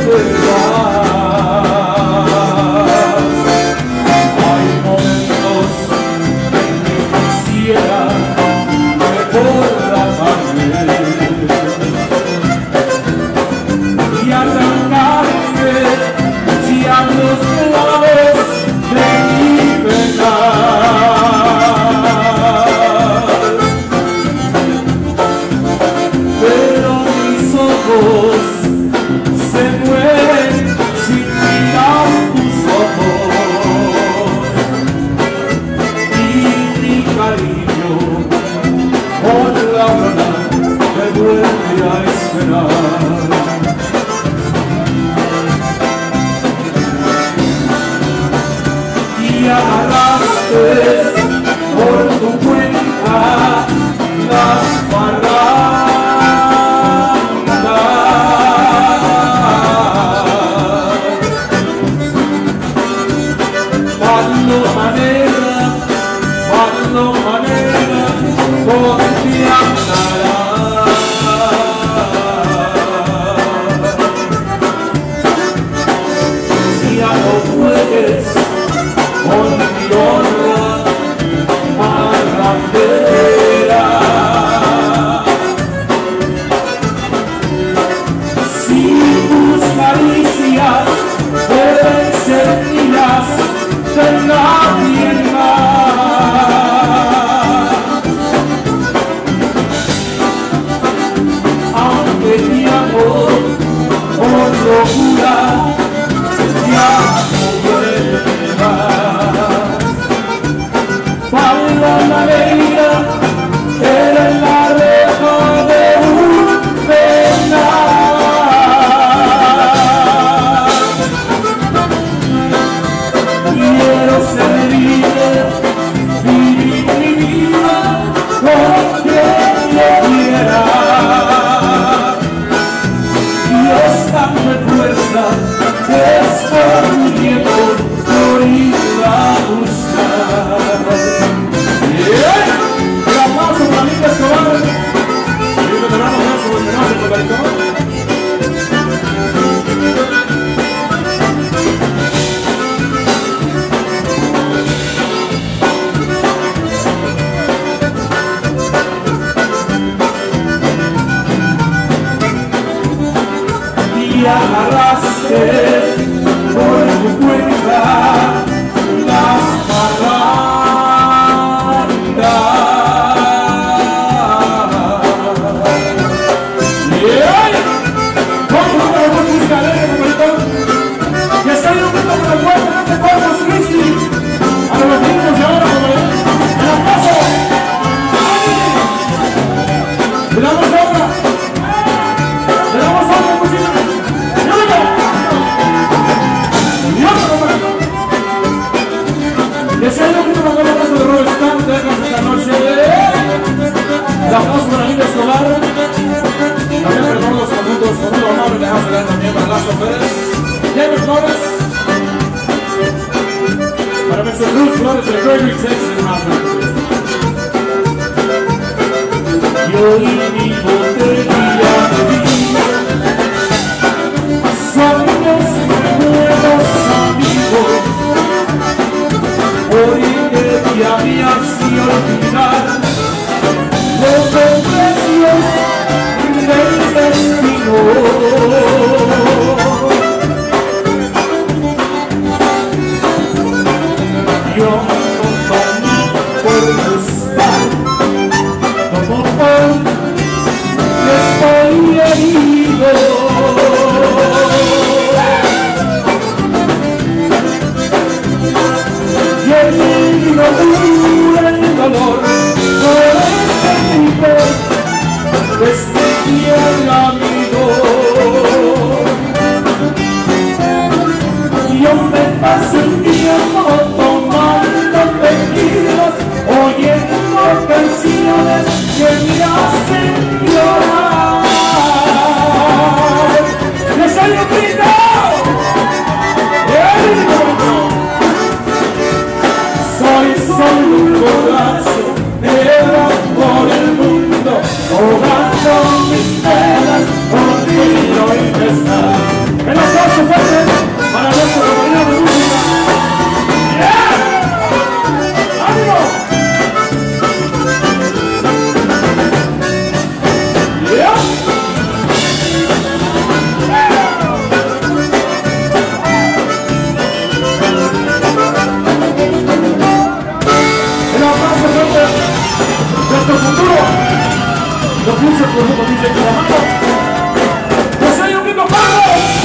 Hay momentos en que quisiera que por la tarde y arrancarme ya los clavos de mi penar, pero mis ojos se mueren sin mirar tus ojos y mi cariño por la hora me vuelve a esperar. Y agarraste por tu cuenta las parrandas. Paloma negra, confianzarás. Si ya no puedes con mi honra parrandera, si tus caricias pueden ser mías de nadie más, aunque mi amor por locura ya no vuelva. Paloma negra, eres la reja de un penal. Quiero ser libre, vivir mi vida con quien yo quiera. Y esta me fuerza que estoy muriendo por ir a buscar. Un aplauso para Linda Escobar. Y un veterano de su homenaje por Baricón. Y agarraste por tu cuenta las parrandas. ¿Cómo no te gusta música alegre, compadrito? Y está en un momento con el pueblo, no te cortas, Cristi. A los niños de ahora, compadrito. ¡El aplauso! ¡Le damos obra! ¡Le damos obra, cocina! Deseando que te mandó el abrazo de Robert Stan, te dejas esta noche. La voz para Linda Escobar. También perdón los conjuntos, con un amable le dejamos llegar también para Lazo Pérez. Jaime Flores. Para Mr. Bruce Flores de Frederick, Texas, Master. Yo y mi botella de vino somos buenos amigos. Hoy que ya me hacía olvidar los desprecios del destino. Yo no comí por gustar, como por futuro. Los dulces productos dicen que la mano. ¡Pues hay un grito, Carlos!